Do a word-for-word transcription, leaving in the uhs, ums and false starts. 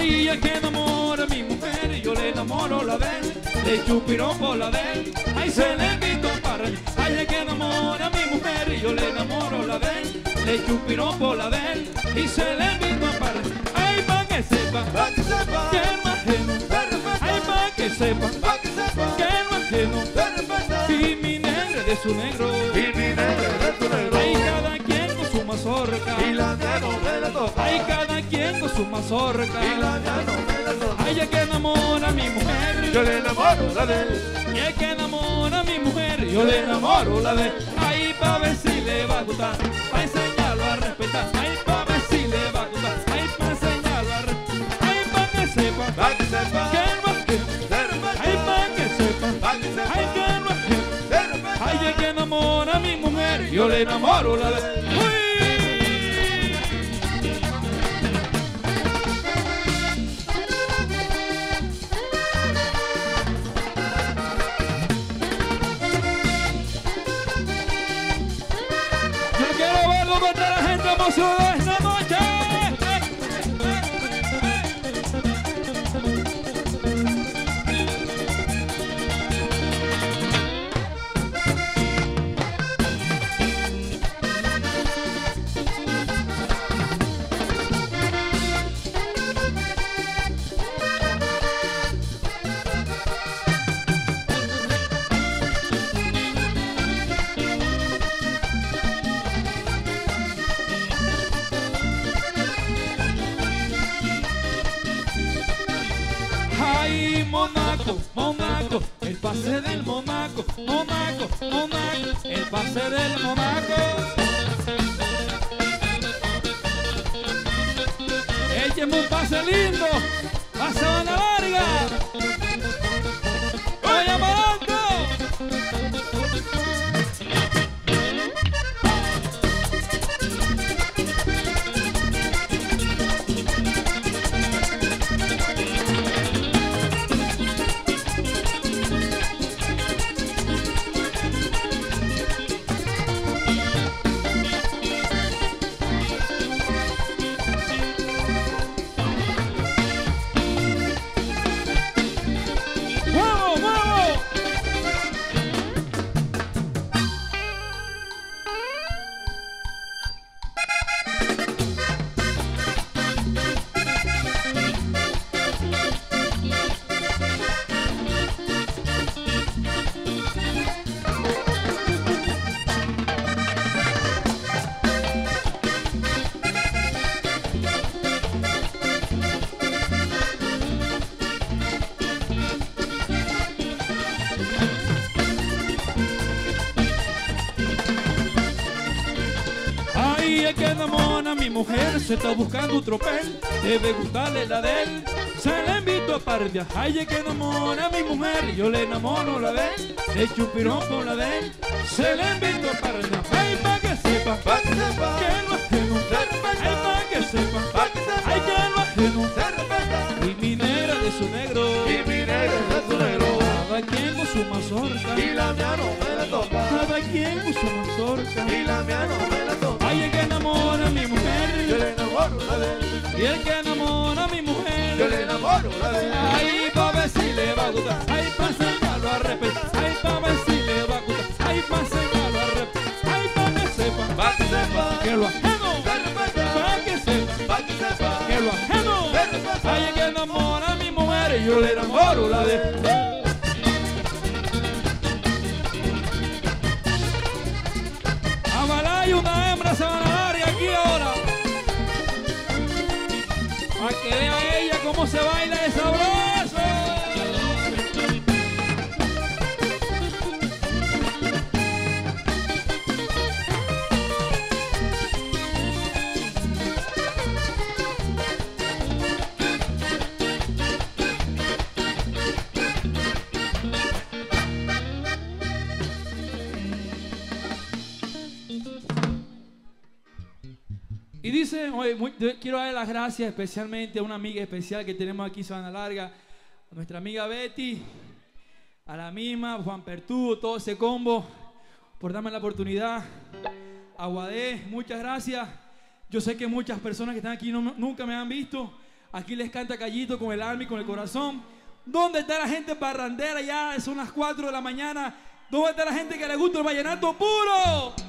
Ay, es que enamora a mi mujer y yo le enamoro la de él. Le chupiropo la de él, ay, se le invito para él. Ay, es que enamora a mi mujer y yo le enamoro la de él. Le chupiropo la de él y se le invito para él. Ay, pa' que sepa, Pa' que sepa, que no ajeno. te respeta. Ay, pa' que sepa, Pa' que sepa, que no ajeno. te respeta. Y mi negro de su negro. Y mi negro de tu negro. Ay, cada quien con su mazorca. Y la mía no me la toca. Ay, cada quien con su mazorca. Y la mía no me la toca. Ay, es que enamora a mi mujer. Yo le enamoro la de él. Y es que enamora a mi mujer. Yo le enamoro la de él. Ay, pa' ver si le va a gustar. Pa' enseñarlo a respetar. Ay, pa' ver si le va a gustar. Ay, pa' enseñarlo a respetar. Ay, pa' que sepa. Pa' que sepa, Que no es que. te respeta. Ay, pa' que sepa. Pa' que sepa, Ay, que no es que. te respeta. Ay, es que enamora a mi mujer. Yo le enamoro la de él. ¡Uy! Yo quiero verlo con toda la gente emocionada esta noche. Ay, Monaco, Monaco, el pase del Monaco, Monaco, Monaco, el pase del Monaco. Écheme un pase lindo, pase a la larga. ¡Oye, Monaco! ¡Vamos, vamos! Ay, es que enamora a mi mujer, se está buscando un tropel, debe gustarle la de él, se la invito a pardia. Ay, es que enamora a mi mujer, yo le enamoro la de él, le chupiropo la de él, se la invito a pardia. Ay, pa' que sepa, Pa' que sepa, que no ajeno, te respeta. ay, pa' que sepa, Pa' que sepa, ay, que no ajeno, te respeta. y mi negra de su negro, Y mi negro de tu negro. cada quien con su mazorca, Y la mía no me la toca. cada quien con su mazorca. Y la mía no me la toca. Ay, es que enamora a mi Yo mujer, le enamoro la de él. y el que enamora a mi mujer. Yo le enamoro la de él. Ay, pa' ver si le va a gustar. Ay, pa' enseñarlo a respetar. Ay, pa' ver si le va a gustar. Ay, pa' enseñarlo a respetar. Ay, pa' que sepa. Pa' que sepa, Que lo ajeno. te respeta. Pa' que sepa. Pa' que sepa, Que lo ajeno. te respeta. Ay, es que enamora a mi mujer y yo le enamoro la de. Avalá y una hembra se van a dar y aquí ahora. Para que vea ella cómo se baila de sabroso. Y dice, oye, muy- de- quiero darle las gracias especialmente a una amiga especial que tenemos aquí en Sabana Larga, a nuestra amiga Betty, a la misma, Juan Pertudo, todo ese combo, por darme la oportunidad. A Guadé, muchas gracias. Yo sé que muchas personas que están aquí no- nunca me han visto. Aquí les canta Callito con el alma y con el corazón. ¿Dónde está la gente parrandera? Ya son las cuatro de la mañana. ¿Dónde está la gente que le gusta el vallenato puro?